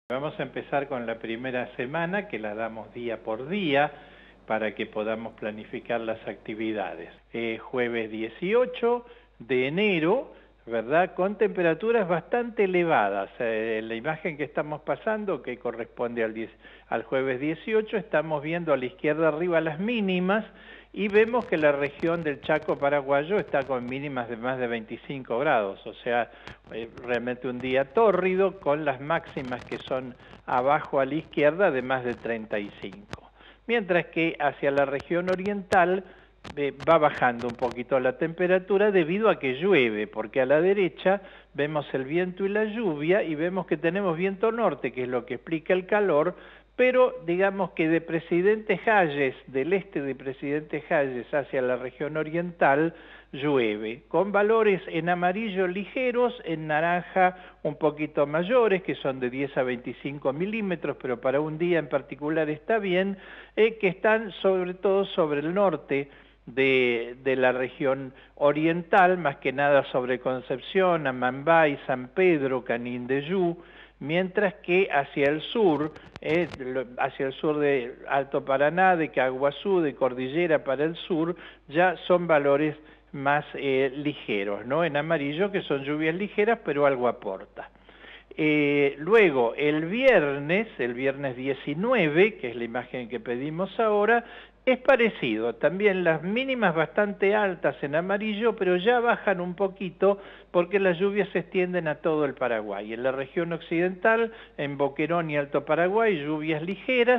Vamos a empezar con la primera semana, que la damos día por día, para que podamos planificar las actividades. Jueves 18 de enero, ¿verdad? Con temperaturas bastante elevadas. La imagen que estamos pasando, que corresponde al jueves 18, estamos viendo a la izquierda arriba las mínimas, y vemos que la región del Chaco paraguayo está con mínimas de más de 25 grados, o sea, realmente un día tórrido, con las máximas que son abajo a la izquierda de más de 35. Mientras que hacia la región oriental va bajando un poquito la temperatura debido a que llueve, porque a la derecha vemos el viento y la lluvia y vemos que tenemos viento norte, que es lo que explica el calor, pero digamos que de Presidente Hayes, del este de Presidente Hayes hacia la región oriental, llueve, con valores en amarillo ligeros, en naranja un poquito mayores, que son de 10 a 25 milímetros, pero para un día en particular está bien, que están sobre todo sobre el norte de la región oriental, más que nada sobre Concepción, Amambay, San Pedro, Canindeyú, mientras que hacia el sur de Alto Paraná, de Caguazú, de Cordillera para el sur, ya son valores más ligeros, ¿no? En amarillo, que son lluvias ligeras, pero algo aporta. Luego, el viernes 19, que es la imagen que pedimos ahora, es parecido, también las mínimas bastante altas en amarillo, pero ya bajan un poquito porque las lluvias se extienden a todo el Paraguay. En la región occidental, en Boquerón y Alto Paraguay, lluvias ligeras,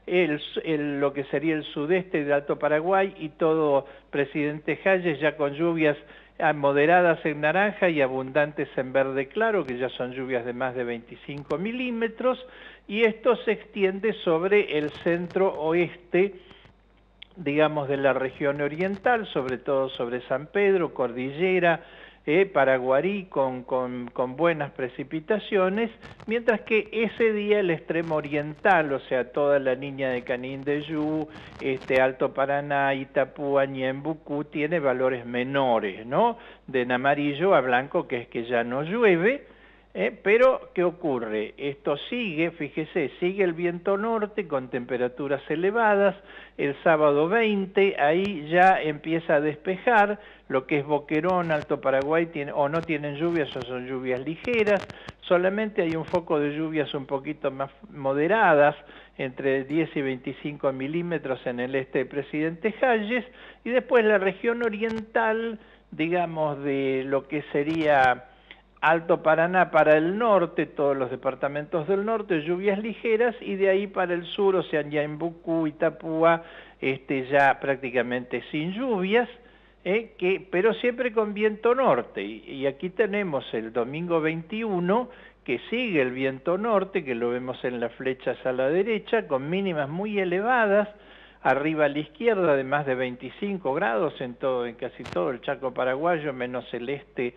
lo que sería el sudeste de Alto Paraguay y todo Presidente Hayes ya con lluvias moderadas en naranja y abundantes en verde claro, que ya son lluvias de más de 25 milímetros, y esto se extiende sobre el centro oeste, digamos, de la región oriental, sobre todo sobre San Pedro, Cordillera, Paraguarí, con buenas precipitaciones, mientras que ese día el extremo oriental, o sea, toda la línea de Canindeyú, Alto Paraná, Itapúa, Ñembucú, tiene valores menores, ¿no? De en amarillo a blanco, que es que ya no llueve. Pero, ¿qué ocurre? Esto sigue, fíjese, sigue el viento norte con temperaturas elevadas. El sábado 20, ahí ya empieza a despejar, lo que es Boquerón, Alto Paraguay, no tienen lluvias o son lluvias ligeras. Solamente hay un foco de lluvias un poquito más moderadas, entre 10 y 25 milímetros en el este de Presidente Hayes, y después la región oriental, digamos, de lo que sería Alto Paraná para el norte, todos los departamentos del norte, lluvias ligeras, y de ahí para el sur, o sea, Ñembucú, Itapúa, ya prácticamente sin lluvias, pero siempre con viento norte. Y aquí tenemos el domingo 21, que sigue el viento norte, que lo vemos en las flechas a la derecha, con mínimas muy elevadas, arriba a la izquierda de más de 25 grados en casi todo el Chaco paraguayo, menos el este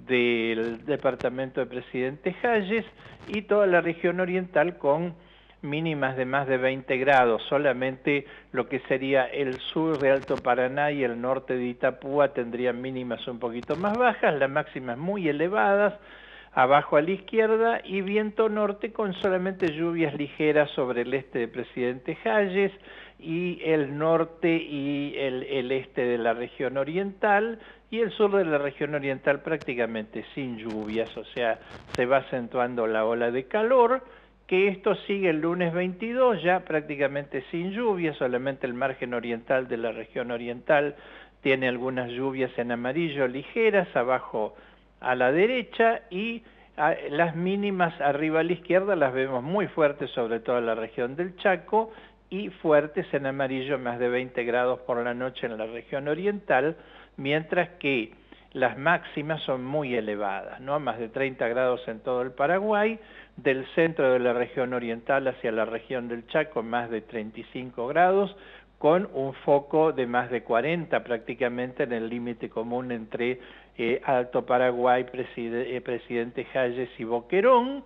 del departamento de Presidente Hayes, y toda la región oriental con mínimas de más de 20 grados. Solamente lo que sería el sur de Alto Paraná y el norte de Itapúa tendrían mínimas un poquito más bajas, las máximas muy elevadas, abajo a la izquierda, y viento norte con solamente lluvias ligeras sobre el este de Presidente Hayes y el norte y el este de la región oriental, y el sur de la región oriental prácticamente sin lluvias, o sea, se va acentuando la ola de calor, que esto sigue el lunes 22, ya prácticamente sin lluvias, solamente el margen oriental de la región oriental tiene algunas lluvias en amarillo ligeras, abajo a la derecha, y las mínimas arriba a la izquierda las vemos muy fuertes, sobre todo en la región del Chaco, y fuertes en amarillo, más de 20 grados por la noche en la región oriental, mientras que las máximas son muy elevadas, ¿no? Más de 30 grados en todo el Paraguay, del centro de la región oriental hacia la región del Chaco, más de 35 grados, con un foco de más de 40 prácticamente en el límite común entre Alto Paraguay, Presidente Hayes y Boquerón,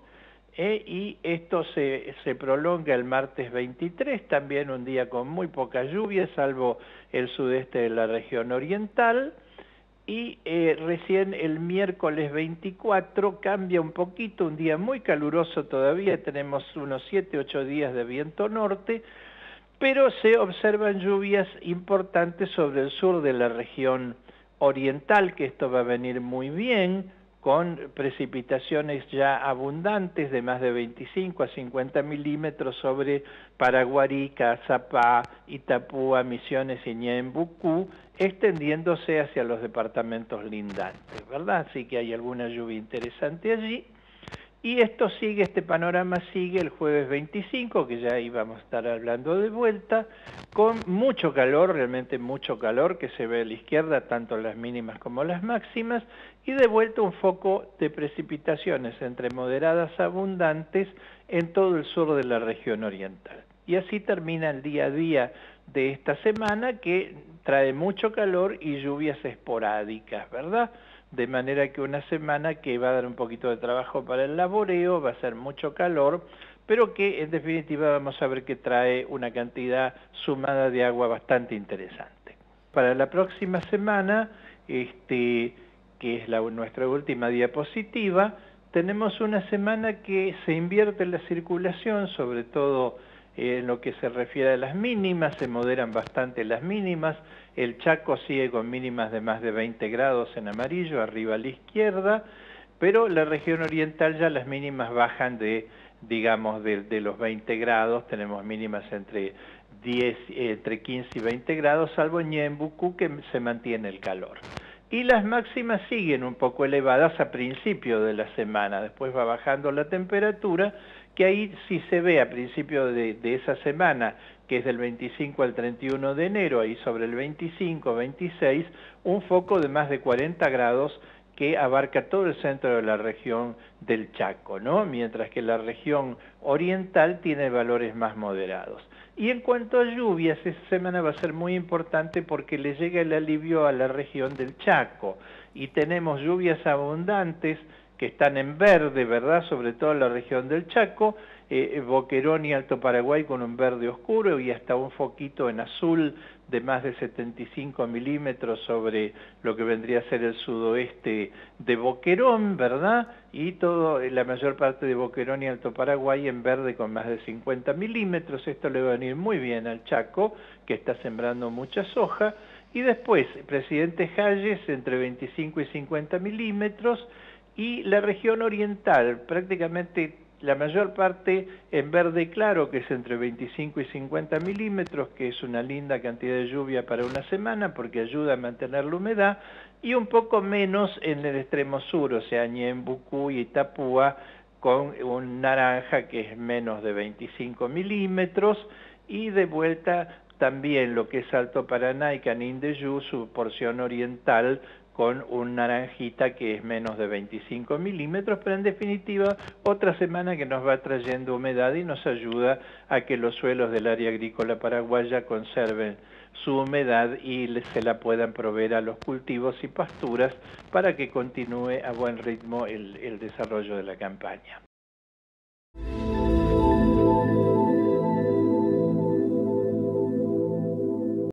y esto se prolonga el martes 23, también un día con muy poca lluvia, salvo el sudeste de la región oriental, y recién el miércoles 24 cambia un poquito, un día muy caluroso todavía, tenemos unos 7-8 días de viento norte, pero se observan lluvias importantes sobre el sur de la región oriental, que esto va a venir muy bien, con precipitaciones ya abundantes de más de 25 a 50 milímetros sobre Paraguarí, Cazapá, Itapúa, Misiones y Ñembucú, extendiéndose hacia los departamentos lindantes, ¿verdad? Así que hay alguna lluvia interesante allí. Y esto sigue, este panorama sigue el jueves 25, que ya íbamos a estar hablando de vuelta, con mucho calor, realmente mucho calor, que se ve a la izquierda, tanto las mínimas como las máximas, y de vuelta un foco de precipitaciones entre moderadas abundantes en todo el sur de la región oriental. Y así termina el día a día de esta semana, que trae mucho calor y lluvias esporádicas, ¿verdad? De manera que una semana que va a dar un poquito de trabajo para el laboreo, va a ser mucho calor, pero que en definitiva vamos a ver que trae una cantidad sumada de agua bastante interesante. Para la próxima semana, que es nuestra última diapositiva, tenemos una semana que se invierte la circulación, sobre todo en lo que se refiere a las mínimas, se moderan bastante las mínimas. El Chaco sigue con mínimas de más de 20 grados en amarillo, arriba a la izquierda, pero la región oriental ya las mínimas bajan de, digamos, de los 20 grados, tenemos mínimas entre 15 y 20 grados, salvo Ñembucú, que se mantiene el calor. Y las máximas siguen un poco elevadas a principio de la semana, después va bajando la temperatura, que ahí sí se ve a principio de esa semana, que es del 25 al 31 de enero, ahí sobre el 25, 26, un foco de más de 40 grados que abarca todo el centro de la región del Chaco, ¿no? Mientras que la región oriental tiene valores más moderados. Y en cuanto a lluvias, esta semana va a ser muy importante porque le llega el alivio a la región del Chaco y tenemos lluvias abundantes que están en verde, ¿verdad? Sobre todo en la región del Chaco, Boquerón y Alto Paraguay con un verde oscuro y hasta un foquito en azul de más de 75 milímetros sobre lo que vendría a ser el sudoeste de Boquerón, ¿verdad? Y la mayor parte de Boquerón y Alto Paraguay en verde con más de 50 milímetros. Esto le va a venir muy bien al Chaco, que está sembrando mucha soja. Y después, Presidente Hayes entre 25 y 50 milímetros, y la región oriental, prácticamente la mayor parte en verde claro, que es entre 25 y 50 milímetros, que es una linda cantidad de lluvia para una semana porque ayuda a mantener la humedad, y un poco menos en el extremo sur, o sea, Ñembucú y Itapúa, con un naranja que es menos de 25 milímetros, y de vuelta también lo que es Alto Paraná y Canindeyú, su porción oriental, con un naranjita que es menos de 25 milímetros, pero en definitiva otra semana que nos va trayendo humedad y nos ayuda a que los suelos del área agrícola paraguaya conserven su humedad y se la puedan proveer a los cultivos y pasturas para que continúe a buen ritmo el desarrollo de la campaña.